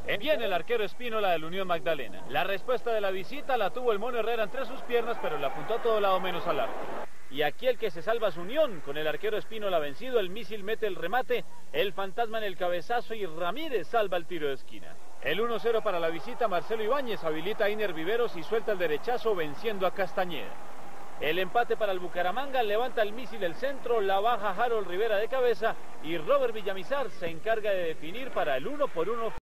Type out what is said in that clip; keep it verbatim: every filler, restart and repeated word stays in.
Viene el arquero Espínola del Unión Magdalena. La respuesta de la visita la tuvo el Mono Herrera entre sus piernas, pero la apuntó a todo lado menos al arco. Y aquí el que se salva es Unión, con el arquero Espínola vencido, el mísil mete el remate, el fantasma en el cabezazo y Ramírez salva el tiro de esquina. El uno cero para la visita, Marcelo Ibáñez habilita a Iner Viveros y suelta el derechazo venciendo a Castañeda. El empate para el Bucaramanga, levanta el mísil el centro, la baja Harold Rivera de cabeza y Robert Villamizar se encarga de definir para el uno por uno.